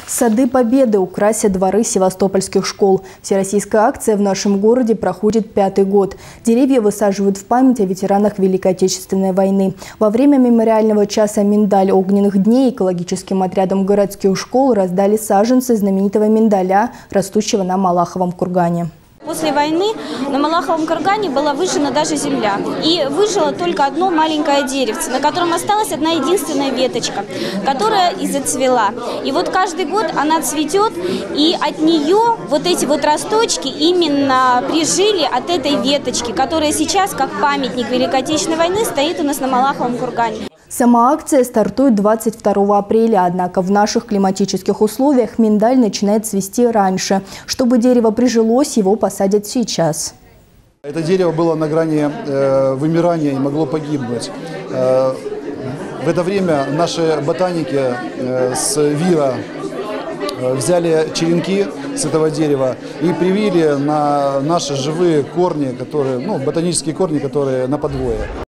Сады Победы украсят дворы севастопольских школ. Всероссийская акция в нашем городе проходит 5-й год. Деревья высаживают в память о ветеранах Великой Отечественной войны. Во время мемориального часа «Миндаль огненных дней» экологическим отрядом городских школ раздали саженцы знаменитого миндаля, растущего на Малаховом кургане. После войны на Малаховом кургане была выжжена даже земля. И выжило только одно маленькое деревце, на котором осталась одна единственная веточка, которая и зацвела. И вот каждый год она цветет, и от нее вот эти вот росточки именно прижили от этой веточки, которая сейчас, как памятник Великой Отечественной войны, стоит у нас на Малаховом кургане. Сама акция стартует 22 апреля, однако в наших климатических условиях миндаль начинает цвести раньше. Чтобы дерево прижилось, его посадят сейчас. Это дерево было на грани вымирания и могло погибнуть. В это время наши ботаники с ВИРа взяли черенки с этого дерева и привили на наши живые корни, ботанические корни, которые на подвое.